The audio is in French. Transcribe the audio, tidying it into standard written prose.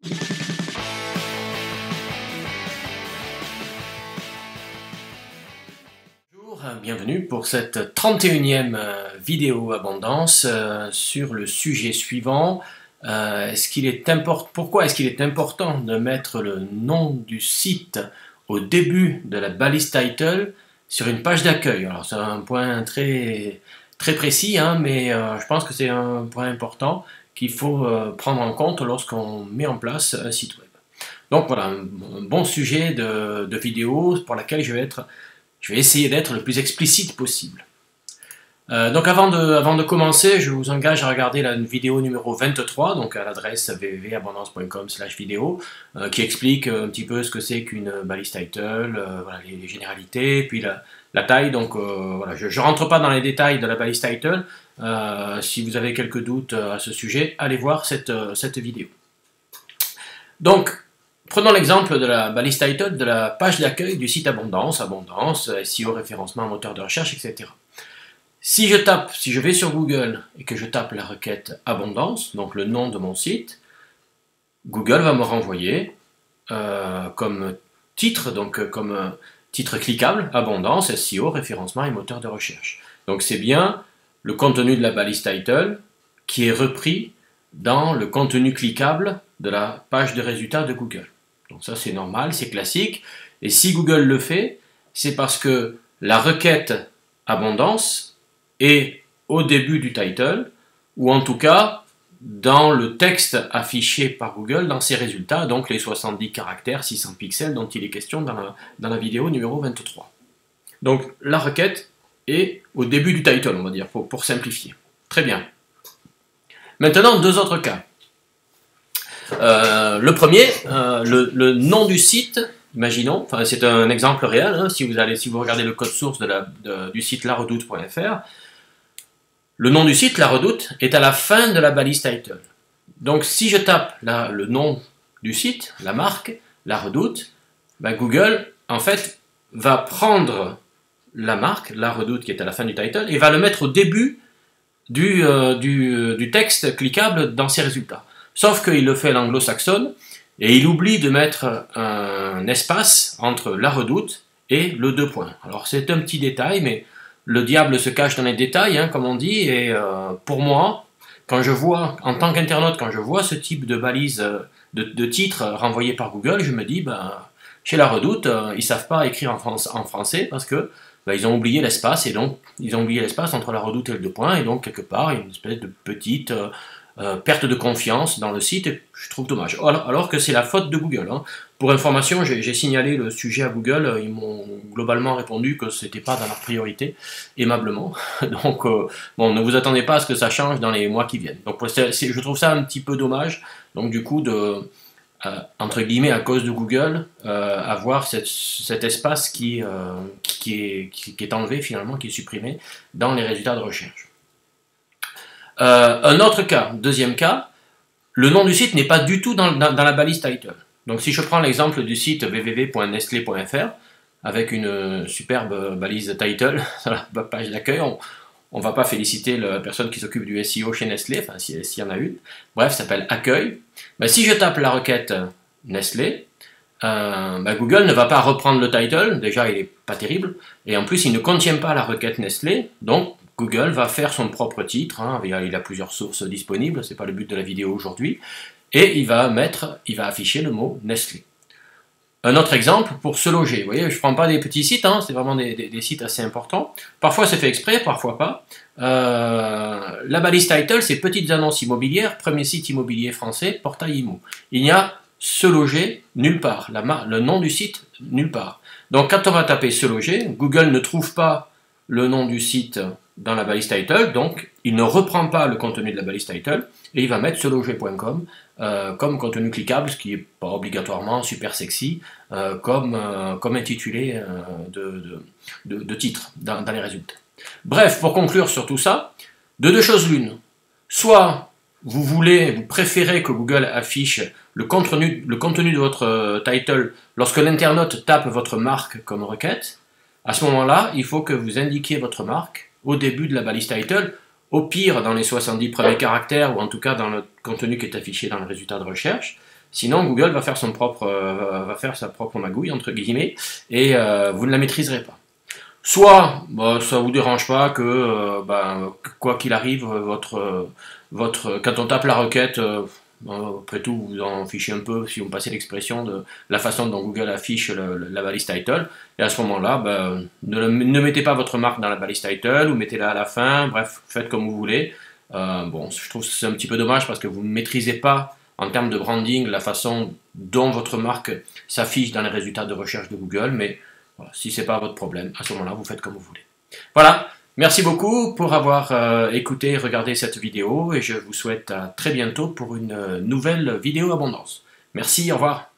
Bonjour, bienvenue pour cette 31e vidéo abondance sur le sujet suivant. Pourquoi est-ce qu'il est important de mettre le nom du site au début de la balise title sur une page d'accueil? Alors c'est un point très précis, hein, mais je pense que c'est un point important qu'il faut prendre en compte lorsqu'on met en place un site web. Donc voilà, un bon sujet de vidéo pour laquelle je vais essayer d'être le plus explicite possible. Donc avant de commencer, je vous engage à regarder la vidéo numéro 23, donc à l'adresse www.abondance.com/vidéo, qui explique un petit peu ce que c'est qu'une balise title, voilà, les généralités, puis la taille. Donc voilà, je ne rentre pas dans les détails de la balise title. Si vous avez quelques doutes à ce sujet, allez voir cette vidéo. Donc, prenons l'exemple de la balise title de la page d'accueil du site Abondance, SEO, référencement, moteur de recherche, etc. Si je vais sur Google et que je tape la requête Abondance, donc le nom de mon site, Google va me renvoyer comme titre, donc comme titre cliquable, Abondance, SEO, référencement et moteur de recherche. Donc c'est bien le contenu de la balise title qui est repris dans le contenu cliquable de la page de résultats de Google. Donc ça c'est normal, c'est classique. Et si Google le fait, c'est parce que la requête Abondance est au début du title, ou en tout cas dans le texte affiché par Google dans ses résultats, donc les 70 caractères, 600 pixels dont il est question dans la vidéo numéro 23. Donc la requête est au début du title, on va dire, pour simplifier. Très bien. Maintenant, deux autres cas. Le premier, le nom du site, imaginons, enfin c'est un exemple réel, hein, si vous regardez le code source du site laredoute.fr, le nom du site, La Redoute, est à la fin de la balise title. Donc si je tape le nom du site, la marque, La Redoute, ben Google, en fait, va prendre la marque, La Redoute, qui est à la fin du title, et va le mettre au début du texte cliquable dans ses résultats. Sauf qu'il le fait à l'anglo-saxonne, et il oublie de mettre un espace entre La Redoute et le deux points. Alors c'est un petit détail, mais le diable se cache dans les détails, hein, comme on dit, et pour moi, en tant qu'internaute, quand je vois ce type de balise de titre renvoyé par Google, je me dis, ben, chez La Redoute, ils ne savent pas écrire en français parce que ils ont oublié l'espace, et donc ils ont oublié l'espace entre La Redoute et le deux points, et donc quelque part, il y a une espèce de petite perte de confiance dans le site, et je trouve dommage. Alors que c'est la faute de Google. Hein. Pour information, j'ai signalé le sujet à Google, ils m'ont globalement répondu que c'était pas dans leur priorité, aimablement. Donc, bon, ne vous attendez pas à ce que ça change dans les mois qui viennent. Donc, je trouve ça un petit peu dommage. Donc, du coup, entre guillemets, à cause de Google, avoir cet espace qui est enlevé finalement, qui est supprimé dans les résultats de recherche. Un autre cas, deuxième cas, le nom du site n'est pas du tout dans la balise title. Donc si je prends l'exemple du site www.nestlé.fr avec une superbe balise title sur la page d'accueil, on ne va pas féliciter la personne qui s'occupe du SEO chez Nestlé, enfin s'il y en a une. Bref, ça s'appelle accueil. Ben, si je tape la requête Nestlé, Google ne va pas reprendre le title, déjà il n'est pas terrible, et en plus il ne contient pas la requête Nestlé, donc Google va faire son propre titre, hein, il a plusieurs sources disponibles, ce n'est pas le but de la vidéo aujourd'hui, et il va afficher le mot Nestlé. Un autre exemple pour se loger, vous voyez, je ne prends pas des petits sites, hein, c'est vraiment des sites assez importants, parfois c'est fait exprès, parfois pas. La balise title, c'est petites annonces immobilières, premier site immobilier français, portail IMO. Il y a se loger nulle part, le nom du site nulle part. Donc quand on va taper se loger, Google ne trouve pas le nom du site dans la balise title, donc il ne reprend pas le contenu de la balise title, et il va mettre seloger.com comme contenu cliquable, ce qui n'est pas obligatoirement super sexy, comme intitulé de titre dans les résultats. Bref, pour conclure sur tout ça, de deux choses l'une. Soit vous préférez que Google affiche le contenu de votre title lorsque l'internaute tape votre marque comme requête. À ce moment-là, il faut que vous indiquiez votre marque au début de la balise title, au pire dans les 70 premiers caractères, ou en tout cas dans le contenu qui est affiché dans le résultat de recherche. Sinon, Google va faire sa propre magouille, entre guillemets, et vous ne la maîtriserez pas. Soit, bah, ça vous dérange pas que, quoi qu'il arrive, quand on tape la requête, après tout, vous en fichez un peu, si vous me passez l'expression, de la façon dont Google affiche la balise title. Et à ce moment-là, ne mettez pas votre marque dans la balise title, ou mettez-la à la fin, bref, faites comme vous voulez. Bon, je trouve que c'est un petit peu dommage parce que vous ne maîtrisez pas, en termes de branding, la façon dont votre marque s'affiche dans les résultats de recherche de Google, mais voilà, si ce n'est pas votre problème, à ce moment-là, vous faites comme vous voulez. Voilà, merci beaucoup pour avoir écouté et regardé cette vidéo, et je vous souhaite à très bientôt pour une nouvelle vidéo abondance. Merci, au revoir.